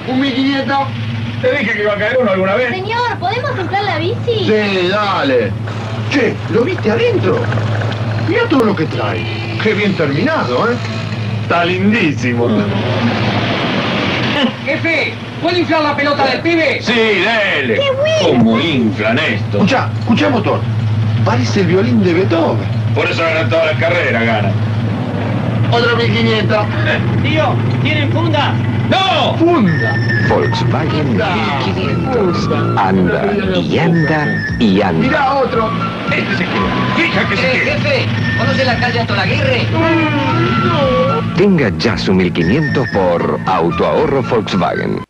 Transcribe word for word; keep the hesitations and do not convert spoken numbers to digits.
¿Un mil quinientos? Te dije que iba a caer uno alguna vez. Señor, ¿podemos inflar la bici? Sí, dale. Che, ¿lo viste adentro? Mira todo lo que trae. Qué bien terminado, ¿eh? Está lindísimo. Jefe, ¿puede inflar la pelota del pibe? Sí, dele. ¡Qué bueno! ¿Cómo inflan esto? Escuchá, escuchá el motor. Parece el violín de Beethoven. Por eso ganan todas las carreras, ganan. Otro mil quinientos. Tío, ¿tienen funda? ¡No! Funda. Volkswagen mil quinientos. Anda y anda y anda. Mirá otro. Este se queda. Fija que se Eh, queda. jefe, ¿conoce la calle Anton Aguirre? Tenga ya su mil quinientos por Autoahorro Volkswagen.